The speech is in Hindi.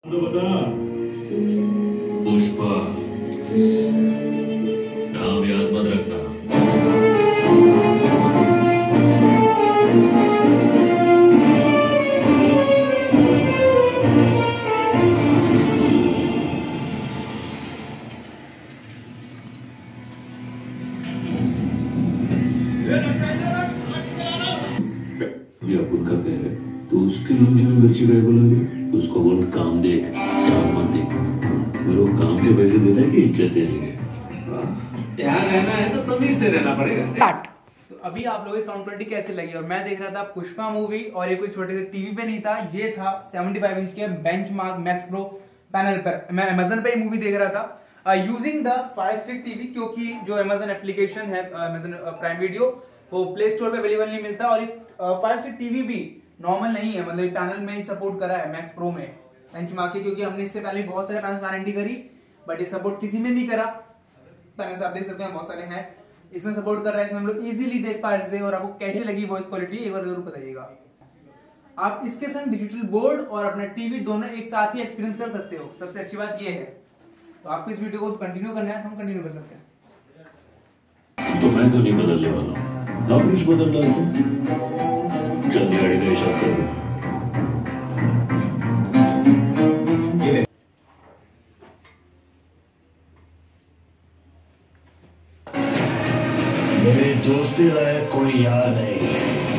तो बता। पुष्पा, नाम याद मत रखना। व्याकुल कर दे रहे तो उसकी लुंगी में मिर्ची गए बोलोगे। उसको बोल काम देख, काम मत देख। मेरे को काम के पैसे देता है कि इज्जत देने के। यहाँ रहना है तो तमीज से रहना पड़ेगा। तो अभी आप लोगों की साउंड क्वालिटी कैसे लगी? और मैं देख रहा था पुष्पा मूवी, और ये कोई छोटे से टीवी पे नहीं था, ये था 75 इंच के बेंचमार्क मैक्स प्रो पैनल पर। मैं अमेजन पे ही मूवी देख रहा था using the fire stick TV, क्योंकि जो अमेजन एप्लीकेशन है अमेजन प्राइम वीडियो, वो प्ले स्टोर पे अवेलेबल नहीं मिलता। और फायर स्टिक टीवी भी नॉर्मल नहीं है, मतलब पैनल में ही सपोर्ट करा है मैक्स प्रो में बेंचमार्क के, क्योंकि हमने इससे पहले बहुत सारे पैनल वारंटी करी, बट ये सपोर्ट किसी में नहीं करा। पैनल्स आप देख सकते हैं बहुत सारे हैं, इसमें सपोर्ट कर रहा है, इसमें हम लोग इजीली देख पा रहे थे। और आपको कैसी लगी वॉइस क्वालिटी एक बार जरूर बताइएगा। आप इसके संग डिजिटल बोर्ड और अपना टीवी दोनों एक साथ ही एक्सपीरियंस कर सकते हो, सबसे अच्छी बात ये है। तो आपको इस वीडियो को कंटिन्यू करना है तो हम कंटिन्यू कर सकते हैं। तो मैं तो नहीं बदलने वाला हूँ, नौकरी से बदल डाल तुम। जल्दी गाड़ी का इशारा करो। मेरे दोस्ती लायक कोई यार नहीं।